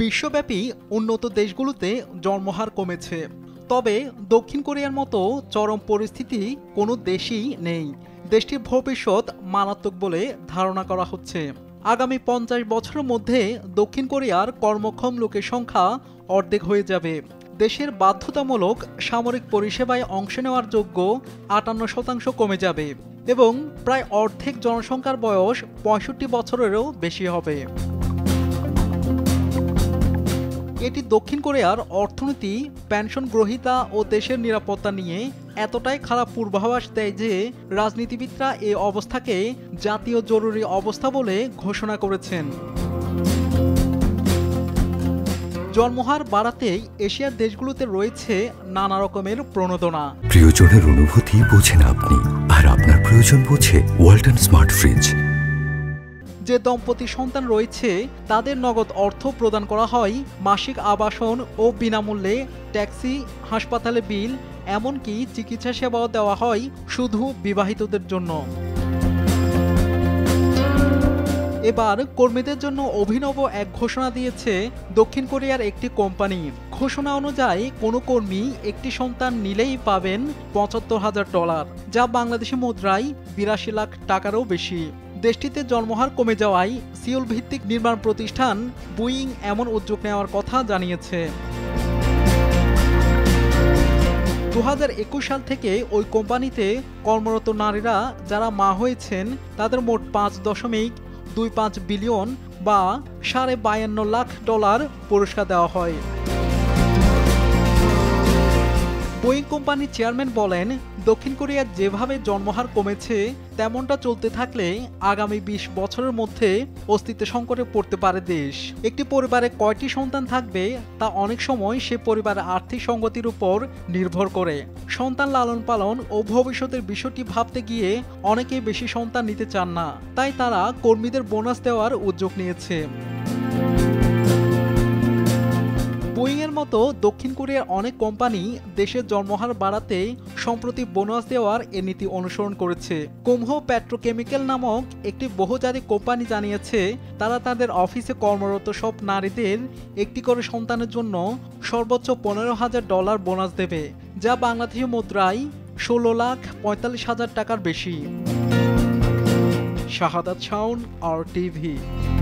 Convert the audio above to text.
বিশ্বব্যাপী উন্নত দেশগুলোতে জন্মহার কমেছে, তবে দক্ষিণ কোরিয়ার মতো চরম পরিস্থিতি কোনো দেশেই নেই। দেশটির ভবিষ্যৎ মারাত্মক বলে ধারণা করা হচ্ছে। আগামী 50 বছরের মধ্যে দক্ষিণ কোরিয়ার কর্মক্ষম লোকের সংখ্যা অর্ধেক হয়ে যাবে। দেশের বাধ্যতামূলক সামরিক পরিষেবায় অংশ নেওয়ার যোগ্য 58% কমে যাবে এবং প্রায় অর্ধেক জনসংখ্যার বয়স 65 বছরেরও বেশি হবে। এটি দক্ষিণ কোরিয়ার অর্থনীতি, পেনশন গ্রহীতা ও দেশের নিরাপত্তা নিয়ে এতটাই খারাপ পূর্বাভাস দেয় যে রাজনীতিবিদরা এই অবস্থাকে জাতীয় জরুরি অবস্থা বলে ঘোষণা করেছেন। জন্মহার বাড়াতেই এশিয়ার দেশগুলোতে রয়েছে নানা রকমের প্রণোদনা। প্রিয়জনের অনুভূতি বোঝেন আপনি, আর আপনার প্রয়োজন বোঝে ওয়ালটন স্মার্ট ফ্রিজ। যে দম্পতি সন্তান রয়েছে তাদের নগদ অর্থ প্রদান করা হয়, মাসিক আবাসন ও বিনামূল্যে ট্যাক্সি, হাসপাতালে বিল, এমনকি চিকিৎসা সেবাও দেওয়া হয় শুধু বিবাহিতদের জন্য। এবার কর্মীদের জন্য অভিনব এক ঘোষণা দিয়েছে দক্ষিণ কোরিয়ার একটি কোম্পানি। ঘোষণা অনুযায়ী কোনো কর্মী একটি সন্তান নিলেই পাবেন $৭৫,০০০, যা বাংলাদেশি মুদ্রায় ৮২ লাখ টাকারও বেশি। দেশটিতে জন্মহার কমে যাওয়ায় সিওল ভিত্তিক নির্মাণ প্রতিষ্ঠান বুয়িং এমন উদ্যোগ নেওয়ার কথা জানিয়েছে। 2021 সাল থেকে ওই কোম্পানিতে কর্মরত নারীরা যারা মা হয়েছেন তাদের মোট $5.25 বিলিয়ন বা $52.৫ লাখ পুরস্কার দেওয়া হয়। বোয়িং কোম্পানির চেয়ারম্যান বলেন, দক্ষিণ কোরিয়ার যেভাবে জন্মহার কমেছে তেমনটা চলতে থাকলে আগামী 20 বছরের মধ্যে অস্তিত্ব সংকটে পড়তে পারে দেশ। একটি পরিবারে কয়টি সন্তান থাকবে তা অনেক সময় সে পরিবারের আর্থিক সঙ্গতির উপর নির্ভর করে। সন্তান লালন পালন ও ভবিষ্যতের বিষয়টি ভাবতে গিয়ে অনেকেই বেশি সন্তান নিতে চান না, তাই তারা কর্মীদের বোনাস দেওয়ার উদ্যোগ নিয়েছে। বোয়িং এর মতো দক্ষিণ কোরিয়ার অনেক কোম্পানি দেশের জন্মহার বাড়াতে সম্প্রতি বোনাস দেওয়ার এ নীতি অনুসরণ করেছে। কুমহো পেট্রোকেমিক্যাল নামক একটি বহুজাতিক কোম্পানি জানিয়েছে তারা তাদের অফিসে কর্মরত সব নারীদের একটি করে সন্তানের জন্য সর্বোচ্চ $15,000 বোনাস দেবে, যা বাংলাদেশি মুদ্রায় 16,45,000 টাকার বেশি। শাহাদাত শাওন, RTV।